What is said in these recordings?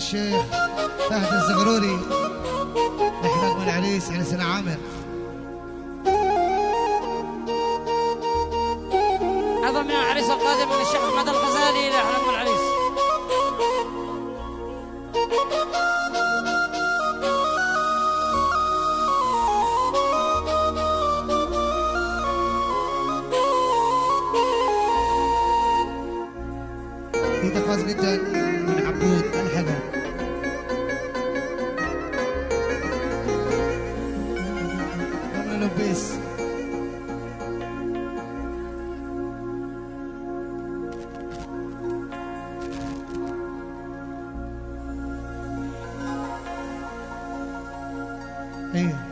الشيخ فهد الزغروري نحن أجمل عريس عريسنا عامر. أيضا من العريس القادم من الشيخ أحمد الغزالي لأحلام العريس. في تفاصيل جدا من عبود الحذر. يلا لبيس ايه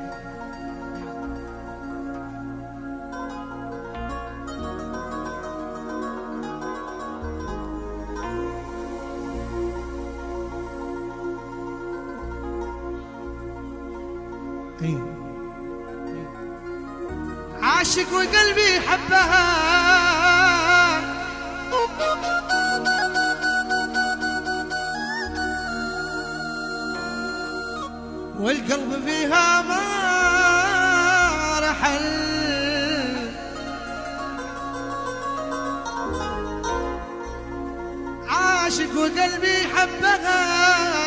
عاشق وقلبي حبها والقلب فيها ما رحل عاشق وقلبي حبها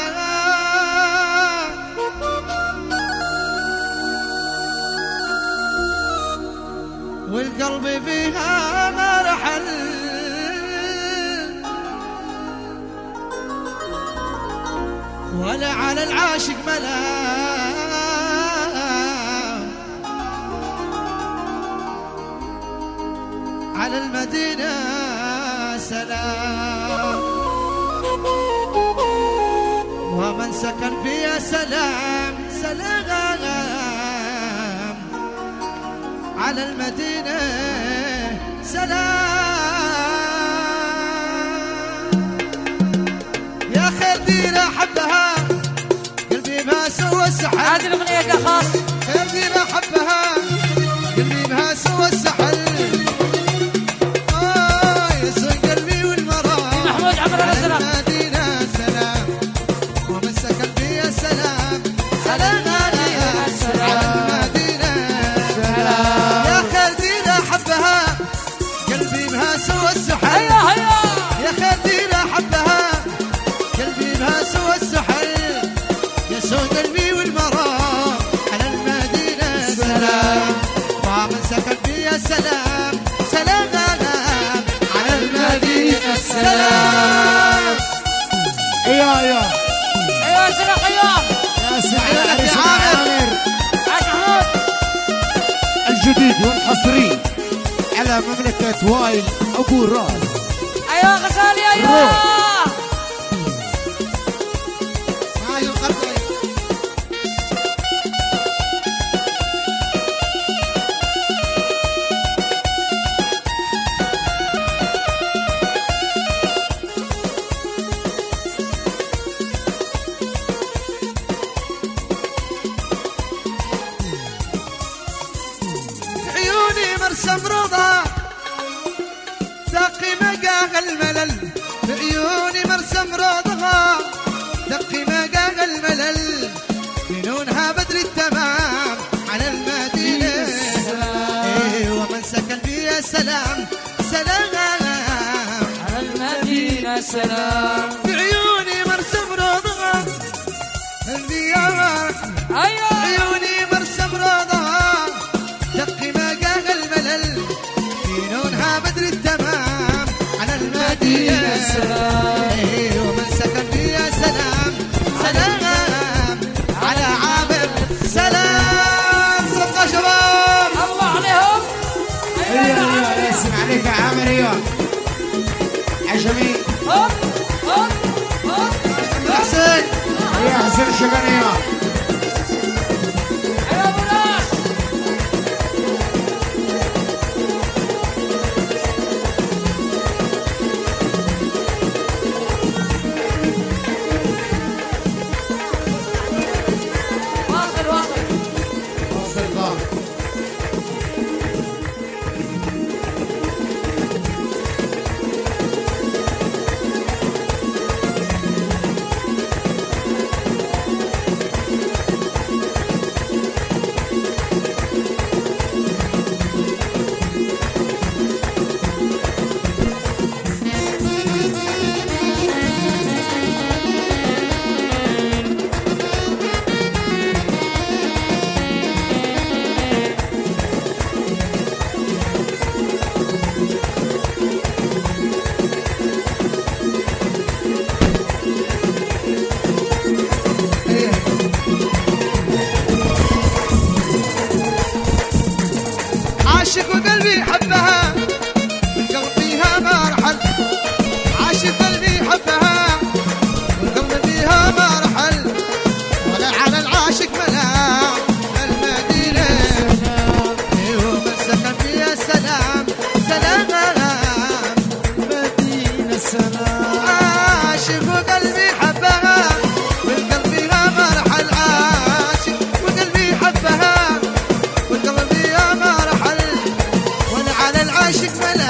والقلب فيها ما رحل ولا على العاشق ملام على المدينة سلام ومن سكن فيها سلام سلام على المدينة سلام يا خير ديرة حبها قلبي ما سوى السحل. هذه الأغنية خاص خير ديرة حبها قلبي ما سوى السحل يسوي قلبي والمرام محمود عمر الأزرق. على المدينة سلام ومن سكن فيها سلام سلام على المدينة سلام يا خير ديرة حبها قلبي ما سوى السحل. هيا هيا يا خير ديرة حبها قلبي ما سوى السحل يسوى قلبي والمرام على المدينة سلام ومن سكن فيها سلام سلام على المدينة سلام. ايوه أيوة أزرق أيوة يا سعيد عيونك يا عريس عامر. عامر عاش محمود. الجديد والحصري على مملكة وايل ابو راس. أيوة غزالي أيوة روح. هاي القطعي عيوني مرسم رضا دقي مقاغ الملل بعيوني مرسم رضا دقي مقاغ الملل بنونها بدر التمام على المدينة إيه ومن سكن فيها سلام سلام على المدينة سلام. بعيوني مرسم رضا البياع أيوة عيوني مرسم رضا دقي مقاغ الملل بنونها بدر التمام على المدينة سلام. إيه ومن سكن فيها سلام سلام على عامر سلام صدق شباب. الله عليهم. ايوه اسم عليك يا عامر. ايوه عجمي. هوب هوب هوب. حسين ايوه حسين الشبان. ايوه أيوة أبو ناس. واصل واصل. واصل ضاع. عاشق ملاك